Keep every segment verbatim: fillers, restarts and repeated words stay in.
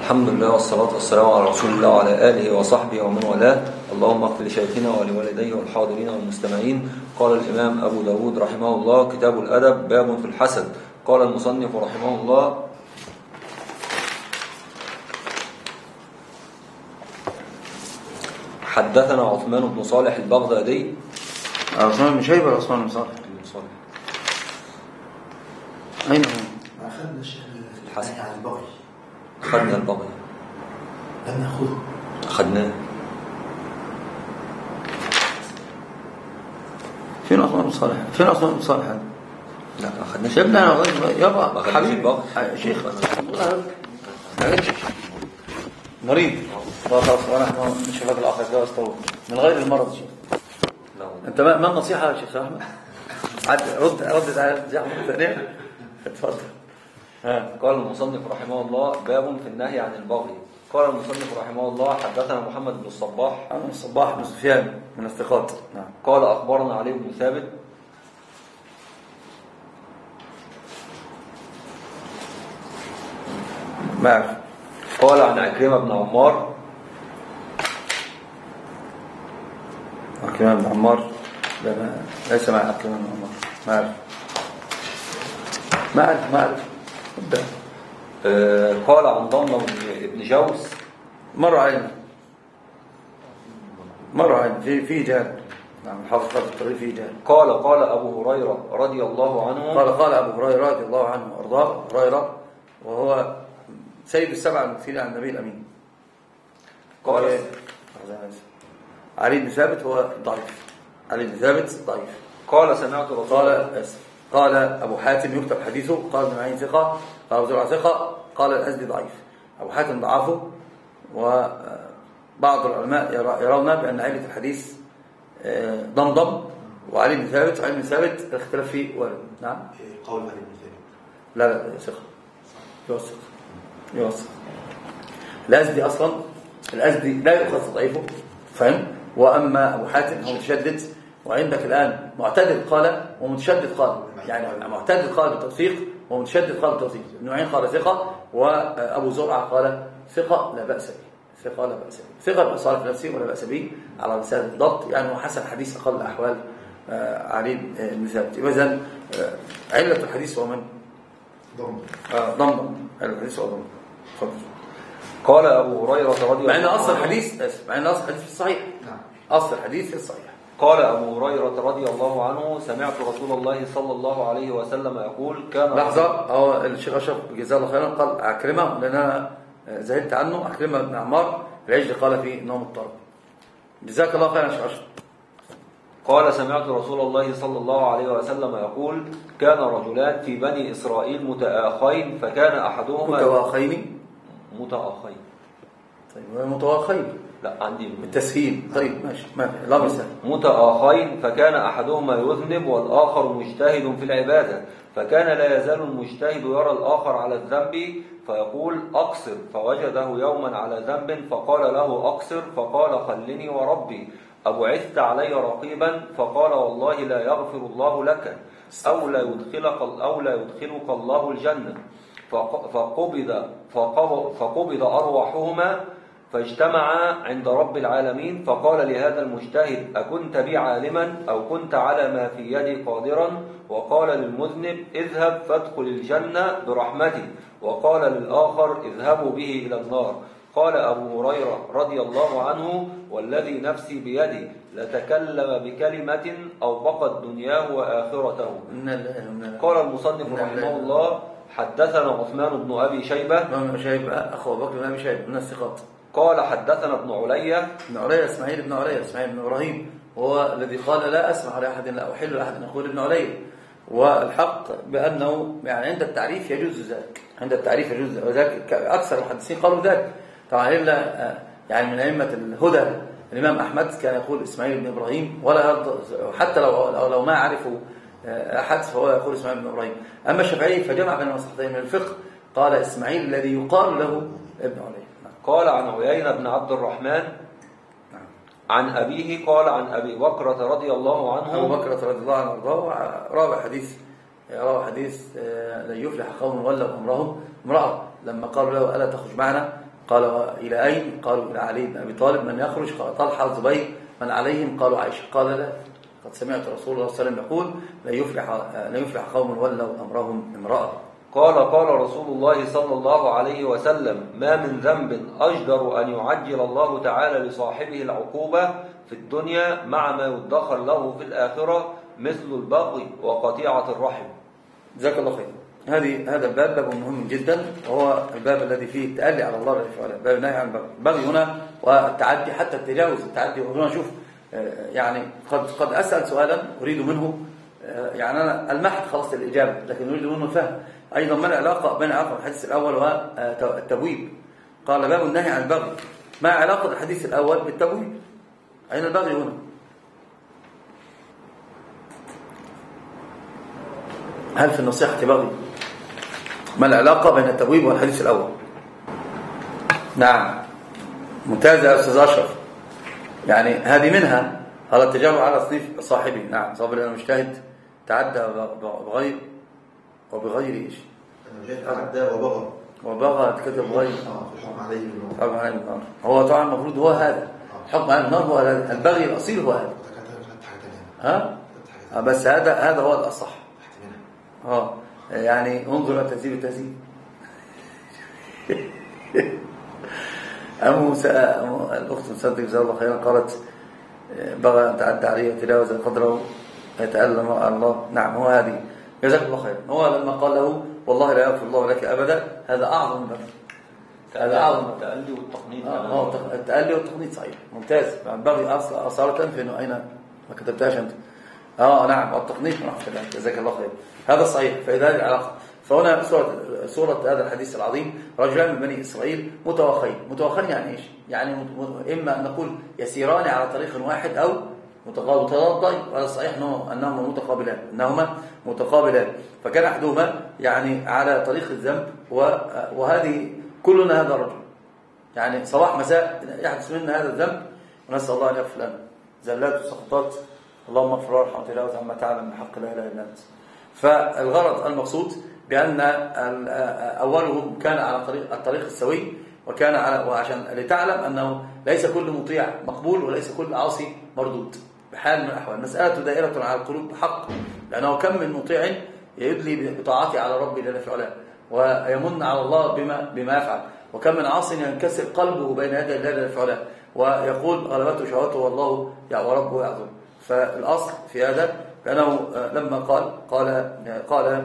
الحمد لله والصلاة والسلام على رسول الله وعلى آله وصحبه ومن والاه. اللهم اغفر لشيخنا ولوالديه والحاضرين والمستمعين. قال الإمام أبو داود رحمه الله: كتاب الأدب، باب في الحسد. قال المصنف رحمه الله: حدثنا عثمان بن صالح البغدادي. عثمان بن شيبة ولا عثمان بن صالح؟ صالح. أين هو؟ أخذنا الشيخ الحسن عن البغي. أخذنا البغي. لم نأخذه. أخذناه. فين عثمان بن صالح؟ فين عثمان بن صالح؟ لا ما أخذناش. شبنا يابا حبيبي شيخ مريض. خلاص وانا نشوف هذا الاخر ده استوى من غير المرض شيخ. لا انت ما النصيحه يا شيخ احمد؟ عاد رد رد على زحمه ثانيه. اتفضل. ها. قال المصنف رحمه الله: باب في النهي عن البغي. قال المصنف رحمه الله: حدثنا محمد بن الصباح. عن الصباح بن سفيان من الثقات. نعم. قال اخبرنا علي بن ثابت. ما أعرف. قال عن عكرمة بن عمار. عكرمة بن عمار؟ لا ما ليس مع عكرمة بن عمار. ما أعرف ما أعرف ما أعرف آه قال عن ضمن بن جوز. مر علينا مر علينا في في جهل. نعم. حافظ الطريق في جهل. قال قال أبو هريرة رضي الله عنه. قال قال أبو هريرة رضي الله عنه وأرضاه. هريرة وهو سيد السبع المكثرين عن النبي الأمين. قال علي بن ثابت هو ضعيف. علي بن ثابت ضعيف. قال سمعت رسول قال قال أبو حاتم يكتب حديثه. قال ابن معين ثقة. قال أبو زرعة ثقة. قال الأزدي ضعيف. أبو حاتم ضعفه. وبعض العلماء يرون بأن علة الحديث ضمضم وعلي بن ثابت. وعلي بن ثابت الاختلاف فيه وارد. نعم. قول علي بن ثابت. لا لا ثقة. يوثق يوثق. الأزدي أصلا الأزدي لا يؤخذ ضعيفه. فهم؟ وأما أبو حاتم هو متشدد. وعندك الآن معتدل قال ومتشدد قال. يعني معتدل قال بالتوثيق ومتشدد قال بالتوثيق. ابن معين قال ثقة وأبو زرعة قال ثقة لا بأس به. ثقة لا بأس به. ثقة صالح نفسه ولا بأس به على مثال الضبط. يعني هو حسن حديث أقل أحوال علي بن ثابت. إذن علة الحديث هو من؟ ضم. ضم. علة الحديث هو ضم. تفضل. قال أبو هريرة رضي الله عنه. مع أن أصل الحديث مع أن أصل الحديث في الصحيح. نعم. أصل الحديث في الصحيح. قال أبو هريرة رضي الله عنه: سمعت رسول الله صلى الله عليه وسلم يقول: كان لحظة. هو الشيخ أشرف جزاه الله خيرا قال عكرمة لأن أنا زهدت عنه. عكرمة بن عمار العجل قال فيه إنه مضطرب. جزاك الله خيرا يا شيخ أشرف. قال: سمعت رسول الله صلى الله عليه وسلم يقول: كان رجلان في بني إسرائيل متآخين فكان أحدهما متواخين. متآخين طيب متواخين. لا عندي بالتسهيل. طيب ماشي ماشي لا مسهل. متآخين فكان أحدهما يذنب والآخر مجتهد في العبادة، فكان لا يزال المجتهد يرى الآخر على الذنب فيقول: أقصر، فوجده يوما على ذنب فقال له: أقصر، فقال: خلني وربي أبعثت علي رقيبا؟ فقال: والله لا يغفر الله لك أو لا يدخلك أو لا يدخلك الله الجنة. فقبض فقبض أرواحهما فاجتمعا عند رب العالمين، فقال لهذا المجتهد: أكنت بي عالما أو كنت على ما في يدي قادرا؟ وقال للمذنب: اذهب فادخل الجنة برحمتي. وقال للآخر: اذهبوا به إلى النار. قال أبو هريرة رضي الله عنه: والذي نفسي بيدي لتكلم بكلمة أو بقت دنياه وآخرته. قال المصنف رحمه الله: حدثنا عثمان بن أبي شيبة. ابن شيبة أخو بكر بن أبي شيبة من الثقات. قال حدثنا ابن علية. ابن علية إسماعيل بن علية إسماعيل بن إبراهيم وهو الذي قال: لا أسمع لأحد لا أحل لأحد أن يقول ابن علية. والحق بأنه يعني عند التعريف يجوز ذلك. عند التعريف يجوز ذلك. أكثر المحدثين قالوا ذلك. طبعا إلا يعني من أئمة الهدى الإمام أحمد كان يقول إسماعيل بن إبراهيم ولا يرضى حتى لو لو ما عرفوا أحد فهو يقول إسماعيل بن إبراهيم. أما الشافعي فجمع بين المصلحتين من الفقه قال إسماعيل الذي يقال له ابن علية. قال عن عيينة بن عبد الرحمن عن أبيه قال عن أبي بكرة رضي الله عنه. أبو بكرة رضي الله عنه وارضاه رابع حديث روى حديث لن يفلح قوم ولوا أمرهم امرأة لما قالوا له ألا تخرج معنا قال إلى أين؟ قالوا إلى علي بن أبي طالب. من يخرج؟ قال طلحة الزبير. من عليهم؟ قالوا عائشة. قال لا، قد سمعت رسول الله صلى الله عليه وسلم يقول لا يفلح, لا يفلح قوم ولوا أمرهم امرأة. قال قال رسول الله صلى الله عليه وسلم ما من ذنب أجدر أن يعجل الله تعالى لصاحبه العقوبة في الدنيا مع ما يدخر له في الآخرة مثل البغي وقطيعة الرحم. جزاك الله خير. هذه هذا الباب باب مهم جدا، وهو الباب الذي فيه التألي على الله جل وعلا، باب النهي عن البغي هنا والتعدي، حتى التجاوز التعدي. وهنا نشوف يعني قد قد أسأل سؤالا أريد منه يعني أنا المحت خلاص الإجابة، لكن أريد منه الفهم أيضا. ما العلاقة بين علاقة الحديث الأول والتبويب؟ قال باب النهي عن البغي، ما علاقة الحديث الأول بالتبويب؟ أين البغي هنا؟ هل في النصيحة بغي؟ ما العلاقة بين التبويب والحديث الأول؟ نعم ممتاز يا أستاذ أشرف. يعني هذه منها هذا التجارب على صنيف صاحبي. نعم صابر أنا مجتهد تعدى بغير وبغير إيش؟ تعدى وبغى وبغى كتب غير الحكم عليه بالنار. الحكم عليه بالنار. هو طبعا المفروض هو هذا الحكم عليه بالنار، هو هذا البغي الأصيل هو هذا. ها؟ بس هذا هذا هو الأصح. اه يعني انظر التهذيب التهذيب. أم الأخت مصدق جزاها الله خيرا قالت بغى أن تعدى عليه وتجاوز قدره يتألم الله. نعم هو هذه. جزاك الله خيرا. هو لما قال له والله لا يغفر الله لك أبدا، هذا أعظم بغي. هذا أعظم التألي والتقنيط. اه التألي والتقنيط صحيح ممتاز. بغي أصالة فإنه أين ما كتبتهاش أنت؟ اه نعم التقنيط. جزاك الله خير. هذا صحيح. فإذا هذه العلاقة، فهنا سورة, سورة هذا الحديث العظيم رجلان من بني إسرائيل متوخين. متوخين يعني إيش؟ يعني إما أن نقول يسيران على طريق واحد أو متضادين. وهذا صحيح أنهما متقابلان أنهما متقابلان فكان أحدهما يعني على طريق الذنب، وهذه كلنا هذا الرجل يعني صباح مساء يحدث منا هذا الذنب، ونسأل الله أن يغفر لنا زلات وسقطات. اللهم اغفر وارحم وتجاوز عما تعلم بحق لا إله إلا أنت. فالغرض المقصود بأن أوله كان على طريق الطريق السوي، وكان على وعشان لتعلم أنه ليس كل مطيع مقبول وليس كل عاصي مردود بحال من الأحوال. المسألة دائرة على القلوب بحق، لأنه كم من مطيع يدلي بطاعته على ربه جل في علاه ويمن على الله بما بما يفعل، وكم من عاص ينكسر قلبه بين يدي الله جل في علاه ويقول غلبته شهوته والله وربه يعظم. فالأصل في هذا لأنه لما قال قال قال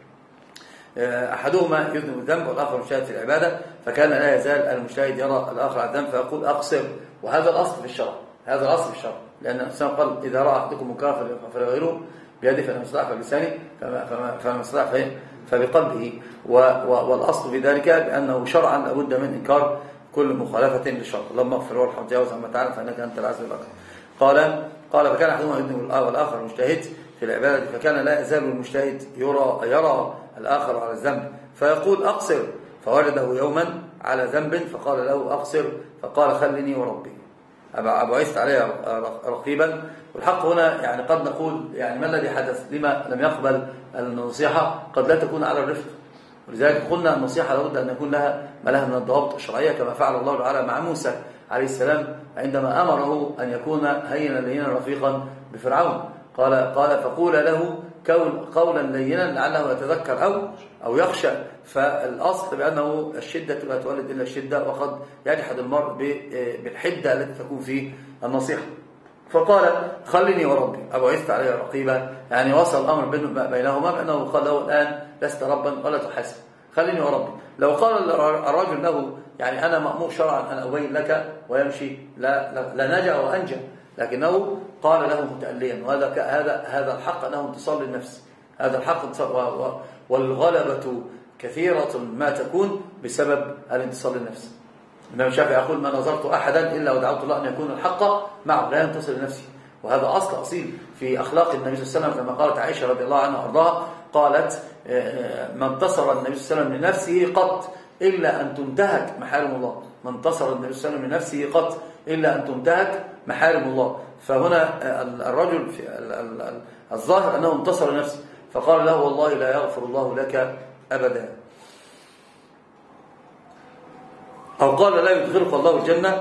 أحدهما يذنب الذنب والآخر مجتهد في العبادة، فكان لا يزال المجتهد يرى الآخر على الذنب فيقول أقصر. وهذا الأصل في الشرع، هذا الأصل في الشرع، لأن الإنسان قال إذا رأى أحدكم منكرا فليغيره بيده فإن استطاع فبلسانه فما استطاع فبقلبه. والأصل في ذلك بأنه شرعا لابد من إنكار كل مخالفة للشرع. اللهم اغفر وارحم وتجاوز عما تعلم فإنك أنت العزيز الأكرم. قال قال فكان أحدهما يذنب والآخر مجتهد في العبادة، فكان لا يزال المجتهد يرى يرى الآخر على الذنب فيقول أقصر، فوجده يوما على ذنب فقال له أقصر، فقال خلني وربي أبعثت عليه رقيبا. والحق هنا يعني قد نقول يعني ما الذي حدث؟ لما لم يقبل النصيحة؟ قد لا تكون على الرفق، ولذلك قلنا النصيحة لابد أن يكون لها ما لها من الضوابط الشرعية، كما فعل الله تعالى مع موسى عليه السلام عندما أمره أن يكون هينا لينا رفيقا بفرعون. قال قال فقول له قولا لينا لعله يتذكر أو أو يخشى. فالأصل بأنه الشدة لا تولد إلا الشدة، وقد يجحد المرء بالحدة التي تكون في النصيحة. فقال خلني وربي أبعثت عليه رقيبا، يعني وصل الأمر بينهما بأنه قال له الآن لست ربا ولا تحاسب، خليني وربي. لو قال الرجل له يعني أنا مأمور شرعا أن أبين لك ويمشي لا لا نجا وأنجى، لكنه قال له متأليا. وهذا هذا هذا الحق أنه انتصار للنفس، هذا الحق انتصار، والغلبة كثيرة ما تكون بسبب الانتصار للنفس. الإمام الشافعي يقول ما نظرت أحدا إلا ودعوت الله أن يكون الحق معه لا ينتصر لنفسه. وهذا أصل أصيل في أخلاق النبي صلى الله عليه وسلم، كما قالت عائشة رضي الله عنها وأرضاها قالت ما انتصر النبي صلى الله عليه وسلم لنفسه قط إلا أن تنتهك محارم الله. ما انتصر النبي صلى الله عليه وسلم لنفسه قط إلا أن تنتهك محارم الله. فهنا الرجل في الظاهر أنه انتصر لنفسه، فقال له والله لا يغفر الله لك أبدا. أو قال لا يدخلك الله الجنة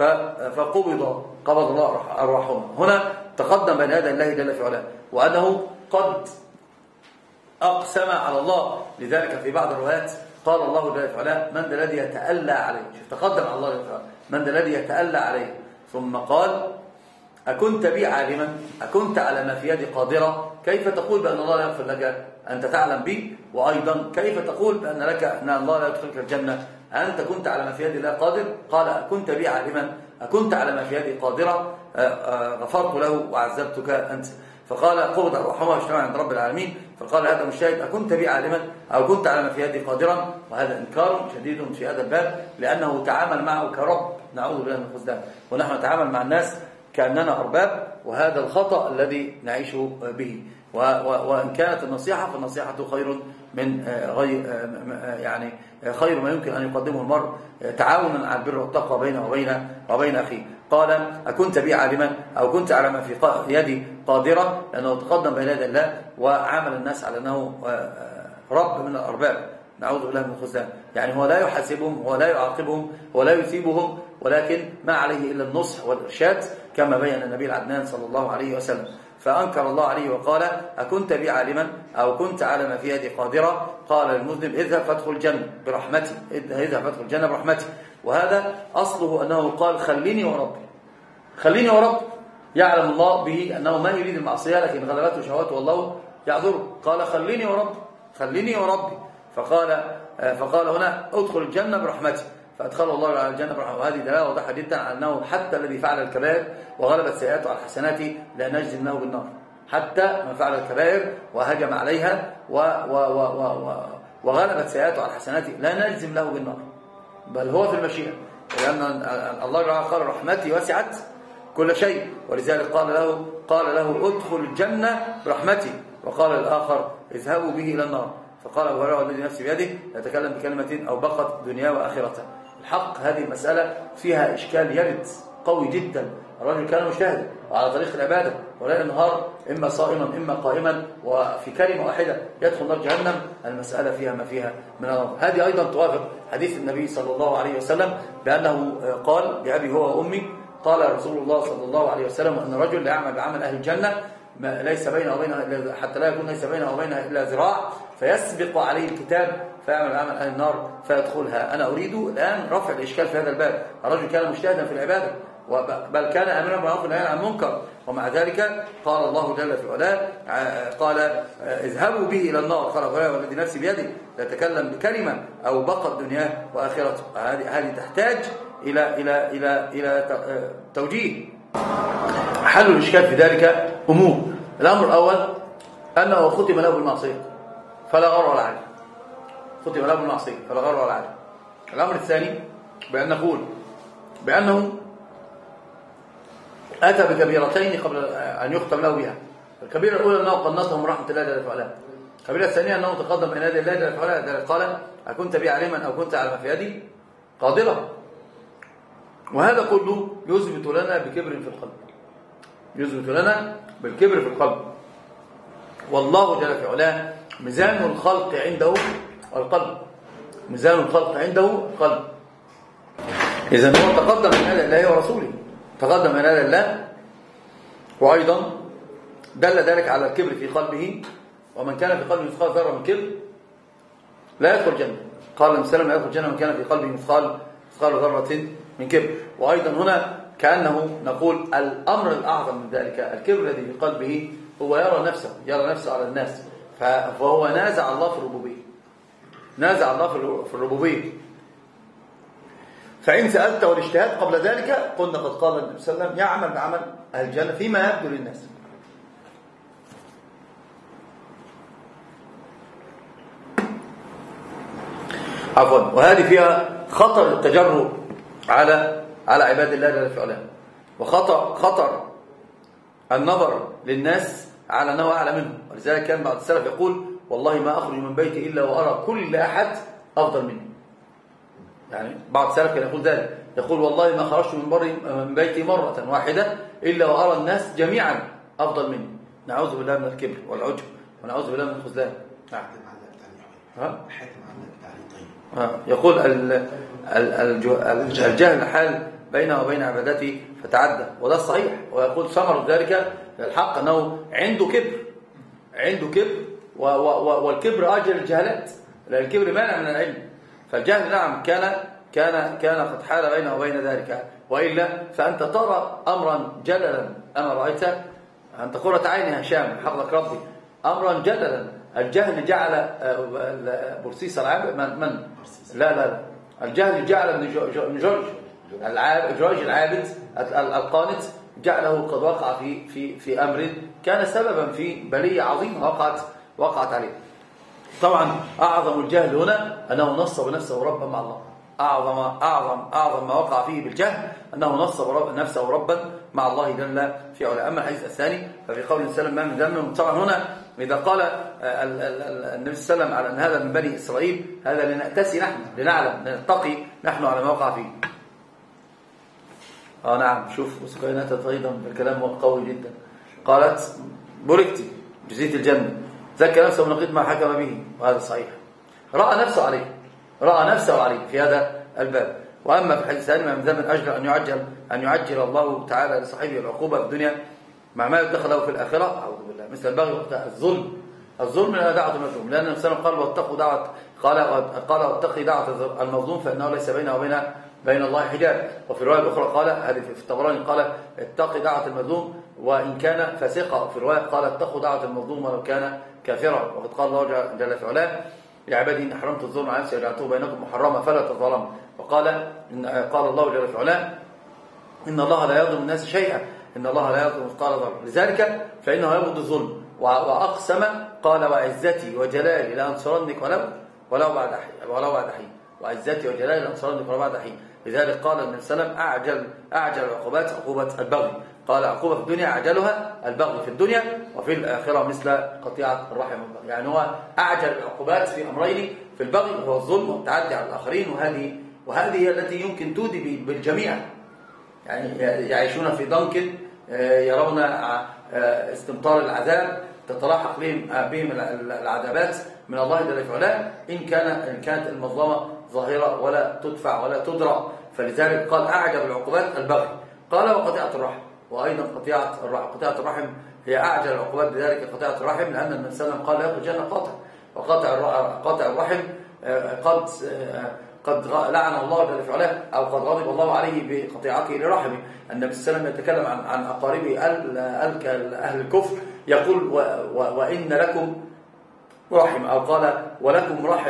فقبض قبض الله أرواحهم. هنا تقدم بين يدي الله جل في علاه وأنه قد أقسم على الله. لذلك في بعض الروايات قال الله جل في علاه من ذا الذي يتألى عليه. شوف تقدم على الله جل في علاه من ذا الذي يتألى عليه، ثم قال أكنت بي عالما أكنت على ما في يدي قادرة. كيف تقول بأن الله لا يغفر لك أنت تعلم بي؟ وأيضا كيف تقول بأن لك أن الله لا يدخلك الجنة أنت كنت على ما في يدي الله قادر؟ قال أكنت بي عالما أكنت على ما في يدي قادرة غفرت له وعذبتك أنت. فقال قبض أرواحهما واجتمع عند رب العالمين. فقال هذا مشاهد أكنت بي عالما أو كنت على ما في يدي قادرا. وهذا إنكار شديد في هذا الباب لأنه تعامل معه كرب، نعوذ بالله من الخذلان، ونحن نتعامل مع الناس كأننا أرباب، وهذا الخطأ الذي نعيش به. وإن كانت النصيحة فالنصيحة خير من غير يعني خير ما يمكن أن يقدمه المرء تعاونا على البر والتقوى بينه وبين وبين أخيه. قال أكنت بي عالما أو كنت على ما في يدي قادرة، لأنه تقدم بين يدي الله وعامل الناس على أنه رب من الأرباب، نعوذ بالله من الخذلان. يعني هو لا يحاسبهم ولا يعاقبهم ولا يثيبهم، ولكن ما عليه إلا النصح والإرشاد كما بين النبي العدنان صلى الله عليه وسلم. فأنكر الله عليه وقال أكنت بي عالما أو كنت على ما في يدي قادرة. قال المذنب اذهب فادخل الجنة برحمتي، اذهب فادخل الجنة برحمتي. وهذا أصله أنه قال خليني وربي، خليني وربي. يعلم الله به أنه ما يريد المعصية لكن غلبته شهواته والله يعذره. قال خليني وربي، خليني وربي. فقال فقال هنا ادخل الجنة برحمتي، فأدخله الله على الجنة برحمته. وهذه دلالة واضحة جدا على أنه حتى الذي فعل الكبائر وغلبت سيئاته على حسناته لا نجزم له بالنار، حتى من فعل الكبائر وهجم عليها و و و و وغلبت سيئاته على حسناته لا نجزم له بالنار، بل هو في المشيئة، لأن الله قال رحمتي وسعت كل شيء. ولذلك قال له قال له ادخل الجنة برحمتي، وقال الآخر اذهبوا به إلى النار. فقال أبو هريرة والذي نفسي بيده يتكلم بكلمة أو بقت دنيا وآخرته. الحق هذه المسألة فيها إشكال يرد قوي جدا. الرجل كان مجتهدا وعلى طريق العبادة وليل نهار إما صائما إما قائما وفي كلمة واحدة يدخل نار جهنم. المسألة فيها ما فيها من الأمر. هذه أيضا توافق حديث النبي صلى الله عليه وسلم بأنه قال بأبي هو وأمي قال رسول الله صلى الله عليه وسلم أن الرجل لا يعمل بعمل أهل الجنة ليس بينه وبينها حتى لا يكون ليس بينه وبينها إلا ذراع فيسبق عليه الكتاب فيعمل عمل أهل النار فيدخلها. أنا أريد الآن رفع الإشكال في هذا الباب. الرجل كان مجتهدا في العبادة بل كان آمرا بالمعروف ونهيا عن المنكر، ومع ذلك قال الله جل في علاه قال اذهبوا به إلى النار. قال والذي نفسي بيده يتكلم بكلمة أو بقت دنياه وآخرته. هذه تحتاج إلى إلى إلى إلى توجيه. حل الإشكال في ذلك أمور. الأمر الأول أنه ختم له بالمعصية فلا غر ولا عدل، ختم له بالمعصية فلا غر ولا عدل. الأمر الثاني بأن نقول بأنه أتى بكبيرتين قبل أن يختم له بها. الكبيرة الأولى أنه قنطهم رحمة الله جل وعلا. الكبيرة الثانية أنه تقدم بين يدي الله جل وعلا قال أكنت بي علما أو كنت على ما في يدي قادرا. وهذا كله يثبت لنا بكبر في القلب، يثبت لنا بالكبر في القلب. والله جل في علاه ميزان الخلق عنده القلب، ميزان الخلق عنده القلب. إذن هو تقدم من يد الله ورسوله، تقدم من يد الله، وأيضا دل ذلك على الكبر في قلبه. ومن كان في قلبه مثقال ذرة من كبر لا يدخل الجنة. قال النبي صلى الله عليه وسلم لا يدخل الجنة من كان في قلبه مثقال مثقال ذرة من كبر. وأيضا هنا كأنه نقول الأمر الأعظم من ذلك الكبر الذي في قلبه هو يرى نفسه يرى نفسه على الناس، فهو نازع الله في الربوبية، نازع الله في الربوبية. فإن سألت والاجتهاد قبل ذلك قلنا قد قال النبي صلى الله عليه وسلم يعمل بعمل أهل الجنة فيما يبدو للناس. عفوا. وهذه فيها خطر التجرؤ على على عباد الله جل وعلا، وخطر خطر النظر للناس على أنه أعلى منهم. ولذلك كان بعض السلف يقول والله ما أخرج من بيتي إلا وأرى كل أحد أفضل مني. يعني بعض السلف كان يقول ذلك، يقول والله ما خرجت من, من بيتي مرة واحدة إلا وأرى الناس جميعا أفضل مني. نعوذ بالله من الكبر والعجب ونعوذ بالله من الخذلان. نعم. حاتم عندك تعليق. ها؟ حاتم عندك تعليقين. يقول ال ال الجهل حال بينه وبين عبادته فتعدى، وده الصحيح. ويقول ثمر ذلك الحق أنه عنده كبر، عنده كبر، والكبر أجل الجهلات، لأن الكبر مانع من العلم. فالجهل نعم كان كان كان قد حال بينه وبين ذلك، وإلا فأنت ترى أمرا جللا. أما رأيت أنت قرة عيني هشام حفظك ربي أمرا جللا، الجهل جعل برسيس العابد من, من لا لا لا الجهل جعل ابن جورج العابد جورج العابد القانت جعله قد وقع في في في امر كان سببا في بليه عظيمه وقعت وقعت عليه. طبعا اعظم الجهل هنا انه نصب نفسه ربا مع الله. اعظم اعظم اعظم ما وقع فيه بالجهل انه نصب رب نفسه ربا مع الله جل في علاه. اما الحديث الثاني ففي قول سلم ما من ذنب. طبعا هنا اذا قال النبي صلى الله عليه وسلم على ان هذا من بني اسرائيل، هذا لنأتسي نحن، لنعلم، لنتقي نحن على ما وقع فيه. اه نعم، شوف وسكينات ايضا الكلام قوي جدا. قالت بوركتي جزيت الجنه، زكى نفسه ونقيض ما حكم به، وهذا صحيح. راى نفسه عليه، راى نفسه عليه في هذا الباب. واما في الحديث الثاني ما من ذنب اجل ان يعجل ان يعجل الله تعالى لصاحبه العقوبه في الدنيا مع ما يدخل له في الاخره، اعوذ بالله، مثل البغي الظلم. الظلم لا دعوه المظلوم، لان النبي صلى الله عليه وسلم قال واتقوا دعوه قال قال واتقي دعوه المظلوم فانه ليس بينه وبين بين الله حجاب. وفي الروايه الاخرى قال، هذه في الطبراني، قال اتقي دعوه المظلوم وان كان فاسقا. وفي الروايه قال اتقوا دعوه المظلوم ولو كان كافرا. وقد قال الله جل في علاه يا عبادي إن حرمت الظلم على نفسي وجعلته بينكم محرما فلا تظلموا. وقال إن قال الله جل في علاه إن الله لا يظلم الناس شيئا إن الله لا يظلم مثقال ذرة، لذلك فإنه يبغض الظلم. وأقسم قال وعزتي وجلالي لأنصرنك ولو ولو بعد حين ولو بعد حين وعزتي وجلالي لأنصرنك ولو بعد حين. لذلك قال النبي صلى الله عليه وسلم أعجل أعجل العقوبات عقوبة البغي. قال عقوبة في الدنيا أعجلها البغي في الدنيا، وفي الآخرة مثل قطيعة الرحم والبغي. يعني هو أعجل العقوبات في أمرين، في البغي وهو الظلم والتعدي على الآخرين، وهذه وهذه هي التي يمكن تودي بالجميع. يعني يعيشون في ضنك يرون استمطار العذاب تتلاحق بهم العذابات من الله جل في علاه إن كان إن كانت المظلمة ظاهرة ولا تدفع ولا تدرى. فلذلك قال أعجب العقوبات البغي. قال وقطيعة الرحم، وأيضا قطيعة الرحم. قطيعة الرحم هي أعجل العقوبات، بذلك قطيعة الرحم، لأن النبي صلى الله عليه وسلم قال لا يدخل الجنة قاطع. وقاطع قاطع الرحم قد قد لعن الله جل في علاه أو قد غضب الله عليه بقطيعته لرحمه. النبي صلى الله عليه وسلم يتكلم عن عن أقاربه أهل الكفر، يقول وإن لكم رحم، أو قال ولكم رحم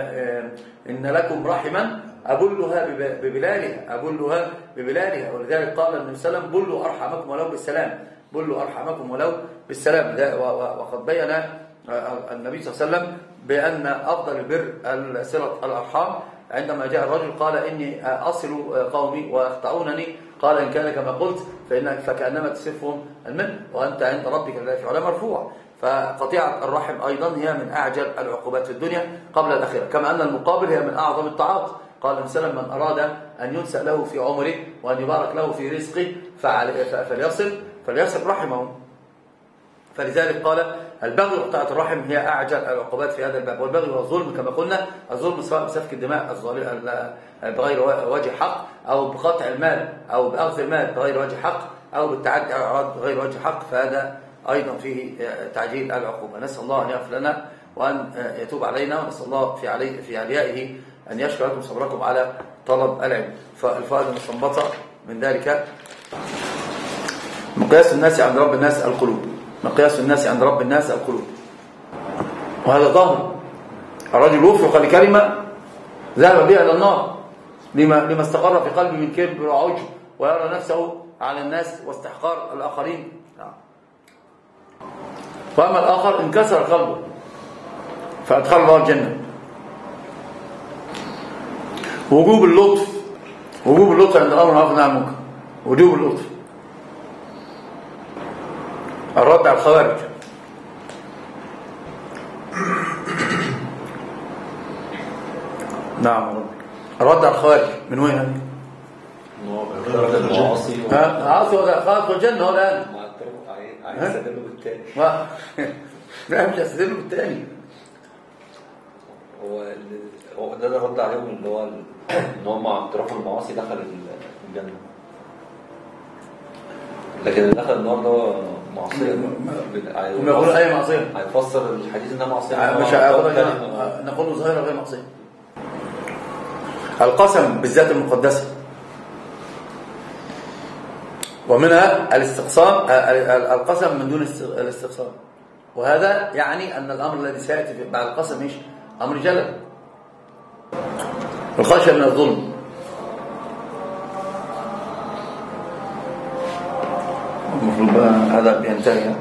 إن لكم رحما أبلها ببلالها أبلها ببلالها. ولذلك قال النبي صلى الله عليه وسلم بلوا أرحمكم ولو بالسلام بلوا أرحمكم ولو بالسلام. وقد بين النبي صلى الله عليه وسلم بأن أفضل البر صلة الأرحام. عندما جاء الرجل قال إني أصل قومي ويقطعونني، قال إن كان كما قلت فإنك فكأنما تسفهم المن وأنت عند ربك لا في علا مرفوع. فقطيعة الرحم أيضا هي من أعجل العقوبات في الدنيا قبل الآخرة، كما أن المقابل هي من أعظم الطاعات. قال النبي صلى الله عليه وسلم من أراد أن ينسأ له في عمره وأن يبارك له في رزقه فليصل فليصل رحمه. فلذلك قال البغي وقطيعة الرحم هي أعجل العقوبات في هذا الباب. والبغي هو الظلم كما قلنا، الظلم سواء بسفك الدماء بغير وجه حق، أو بقطع المال أو بأخذ المال بغير وجه حق، أو بالتعدي على الأعراض بغير وجه حق، فهذا أيضا فيه تعجيل العقوبة. نسأل الله أن يغفر لنا وأن يتوب علينا، ونسأل الله في علي في عليائه أن يشكر لكم صبركم على طلب العلم. فالفائدة المستنبطة من ذلك مقياس الناس عند رب الناس القلوب. مقياس الناس عند رب الناس القلوب، وهذا ظاهر. الرجل يفرق لكلمة ذهب بها إلى النار لما لما استقر في قلبه من كبر وعجب ويرى نفسه على الناس واستحقار الآخرين. وأما الآخر انكسر قلبه فأدخل الله الجنة. وجوب اللطف وجوب اللطف عند الأمر معروف والنهي عن المنكر. وجوب اللطف. الرد على الخوارج. نعم، الرد على الخوارج من وين؟ ها عاصي ولا خاص الجنة ولا أنا؟ عايز استدله بالتاني. لا مش هستدله بالتاني. هو ال- هو ده اللي رد عليهم اللي هو ال- ان هم اعترافوا المعاصي دخل الجنه، لكن اللي دخل النار ده معصيه. هم يقولون اي معصيه؟ هيفسر الحديث انها معصيه. يعني مش هو هيقول كلمة- نقول ظاهره غير معصيه. القسم بالذات المقدسه ومنها الاستقسام، القسم من دون الاستقسام، وهذا يعني ان الامر الذي سياتي بعد القسم ايش؟ امر جلل، الخشيه من الظلم. المفروض بقى هذا بينتهي.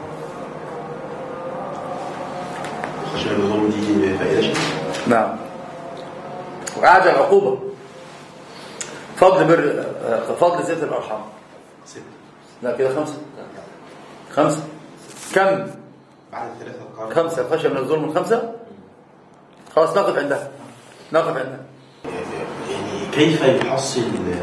خشية الظلم دي فائدة شيء. نعم. وقعد العقوبة فضل بر فضل صلة الأرحام. ستة. لا كده خمسة. خمسة. كم؟ بعد الثلاثة القرن. خمسة. الخشية من الظلم خمسة. خلاص نقف عندها. نقف عندها. يعني كيف يحصل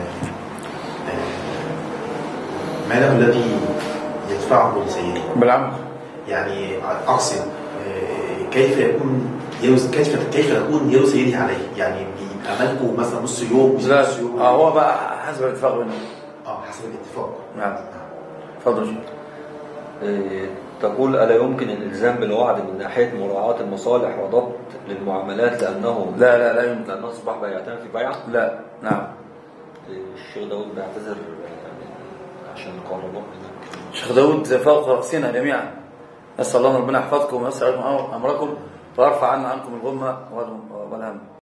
ماله الذي يدفعه لسيده؟ بالعمل. يعني أقصد كيف يكون يلو كيف كيف يكون يلو سيدي عليه؟ يعني بيبقى مالكه مثلا نص يوم لا نص يوم. اه هو بقى حسب الاتفاق بينهم. اه حسب الاتفاق. نعم. اتفضل شيخ. إيه، تقول ألا يمكن الإلزام بالوعد من ناحية مراعاة المصالح وضبط للمعاملات لأنه لا لا لا يمكن. لأنه أصبح بيعتان في بيع؟ لا. نعم. إيه، الشيخ داود بيعتذر يعني عشان قربه. شيخ داود فوق رأسنا جميعا. نسأل الله ربنا يحفظكم ويسر أمركم ويرفع عنا عنكم الغمة والهم.